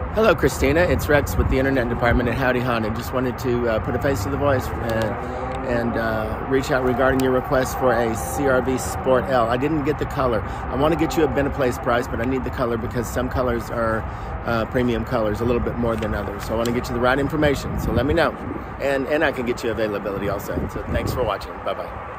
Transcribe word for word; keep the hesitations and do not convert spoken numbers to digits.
Hello, Christina. It's Rex with the Internet Department at Howdy Honda. Just wanted to uh, put a face to the voice and, and uh, reach out regarding your request for a C R V Sport-L. I didn't get the color. I want to get you a Beneplace price, but I need the color because some colors are uh, premium colors, a little bit more than others. So I want to get you the right information. So let me know. And, and I can get you availability also. So thanks for watching. Bye-bye.